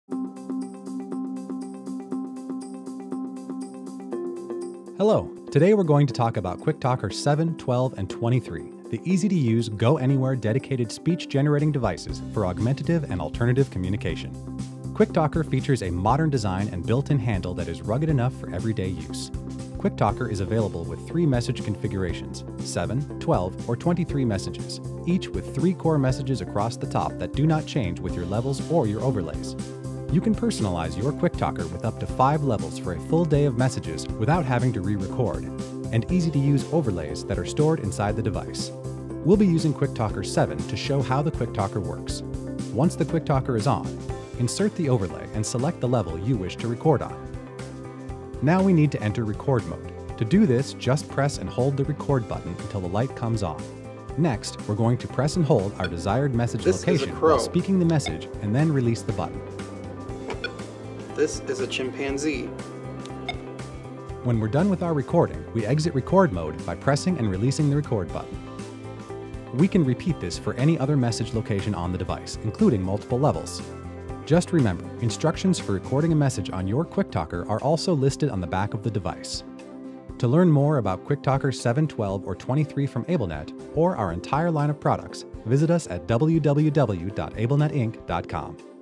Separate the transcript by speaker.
Speaker 1: Hello, today we're going to talk about QuickTalker 7, 12, and 23, the easy-to-use, go-anywhere dedicated speech-generating devices for augmentative and alternative communication. QuickTalker features a modern design and built-in handle that is rugged enough for everyday use. QuickTalker is available with 3 message configurations, 7, 12, or 23 messages, each with 3 core messages across the top that do not change with your levels or your overlays. You can personalize your QuickTalker with up to 5 levels for a full day of messages without having to re-record, and easy-to-use overlays that are stored inside the device. We'll be using QuickTalker 7 to show how the QuickTalker works. Once the QuickTalker is on, insert the overlay and select the level you wish to record on. Now we need to enter record mode. To do this, just press and hold the record button until the light comes on. Next, we're going to press and hold our desired message location while speaking the message and then release the button.
Speaker 2: This is a chimpanzee.
Speaker 1: When we're done with our recording, we exit record mode by pressing and releasing the record button. We can repeat this for any other message location on the device, including multiple levels. Just remember, instructions for recording a message on your QuickTalker are also listed on the back of the device. To learn more about QuickTalker 7, 12, or 23 from AbleNet, or our entire line of products, visit us at www.ablenetinc.com.